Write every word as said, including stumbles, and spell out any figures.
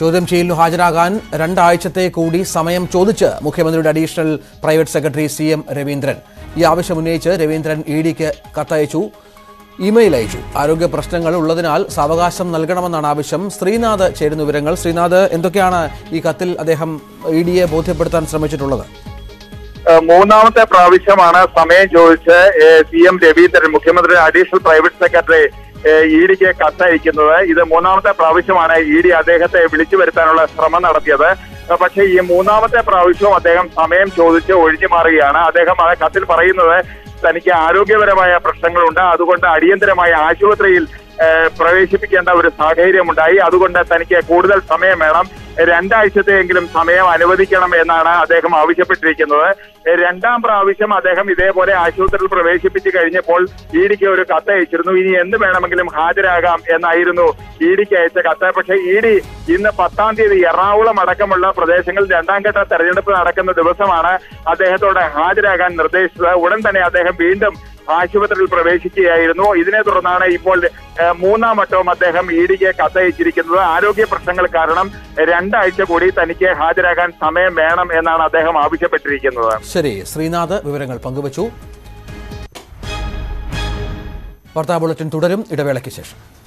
ചോദ്യം ചെയ്യലിന് ഹാജരാകാൻ രണ്ടാഴ്ചത്തെ കൂടി സമയം ചോദിച്ച് മുഖ്യമന്ത്രിയുടെ additional private secretary C M Raveendran. ഈ ആവശ്യം ഉന്നയിച്ച് രവീന്ദ്രൻ ഇ ഡിക്ക് കത്തയച്ചു, ഇമെയിൽ അയച്ചു. ആരോഗ്യ പ്രശ്നങ്ങൾ ഉള്ളതിനാൽ സാവകാശം നൽകണമെന്നാണ് ആവശ്യം. ശ്രീനാഥ് ചേരുന്ന വിവരങ്ങൾ. ശ്രീനാഥ്, എന്തൊക്കെയാണ് ഈ കത്തിൽ അദ്ദേഹം ഇ ഡിയെ ബോധ്യപ്പെടുത്താൻ ശ്രമിച്ചിട്ടുള്ളത്? മൂന്നാമത്തെ പ്രാവശ്യമാണ് സമയം ചോദിച്ച് സി എം രവീന്ദ്രൻ മുഖ്യമന്ത്രി അഡീഷണൽ പ്രൈവറ്റ് സെക്രട്ടറി ഇ ഡിക്ക് കത്തയക്കുന്നത്. ഇത് മൂന്നാമത്തെ പ്രാവശ്യമാണ് ഇ ഡി അദ്ദേഹത്തെ വിളിച്ചു വരുത്താനുള്ള ശ്രമം നടത്തിയത്. പക്ഷേ ഈ മൂന്നാമത്തെ പ്രാവശ്യവും അദ്ദേഹം സമയം ചോദിച്ച് ഒഴിഞ്ഞു മാറുകയാണ്. അദ്ദേഹം ആ കത്തിൽ പറയുന്നത് തനിക്ക് ആരോഗ്യപരമായ പ്രശ്നങ്ങളുണ്ട്, അതുകൊണ്ട് അടിയന്തരമായ ആശുപത്രിയിൽ പ്രവേശിപ്പിക്കേണ്ട ഒരു സാഹചര്യമുണ്ടായി, അതുകൊണ്ട് തനിക്ക് കൂടുതൽ സമയം വേണം, രണ്ടാഴ്ചത്തെയെങ്കിലും സമയം അനുവദിക്കണം എന്നാണ് അദ്ദേഹം ആവശ്യപ്പെട്ടിരിക്കുന്നത്. രണ്ടാം പ്രാവശ്യം അദ്ദേഹം ഇതേപോലെ ആശുപത്രിയിൽ പ്രവേശിപ്പിച്ചു കഴിഞ്ഞപ്പോൾ ഇ ഡിക്ക് ഒരു കത്ത് അയച്ചിരുന്നു. ഇനി എന്ത് വേണമെങ്കിലും ഹാജരാകാം എന്നായിരുന്നു ഇ ഡിക്ക് അയച്ച കത്ത്. പക്ഷേ ഇ ഡി ഇന്ന് പത്താം തീയതി എറണാകുളം അടക്കമുള്ള പ്രദേശങ്ങളിൽ രണ്ടാം ഘട്ട തെരഞ്ഞെടുപ്പ് നടക്കുന്ന ദിവസമാണ് അദ്ദേഹത്തോട് ഹാജരാകാൻ നിർദ്ദേശിച്ചത്. ഉടൻ തന്നെ അദ്ദേഹം വീണ്ടും ആശുപത്രിയിൽ പ്രവേശിക്കുകയായിരുന്നു. ഇതിനെ തുടർന്നാണ് ഇപ്പോൾ മൂന്നാം വട്ടവും അദ്ദേഹം ഇ ഡിക്ക് കത്തയച്ചിരിക്കുന്നത്. ആരോഗ്യ പ്രശ്നങ്ങൾ കാരണം രണ്ടാഴ്ച കൂടി തനിക്ക് ഹാജരാകാൻ സമയം വേണം എന്നാണ് അദ്ദേഹം ആവശ്യപ്പെട്ടിരിക്കുന്നത്. ശരി, ശ്രീനാഥ് വിവരങ്ങൾ പങ്കുവച്ചു. വാർത്താ ബുള്ളറ്റിൻ തുടരും, ഇടവേളയ്ക്ക് ശേഷം.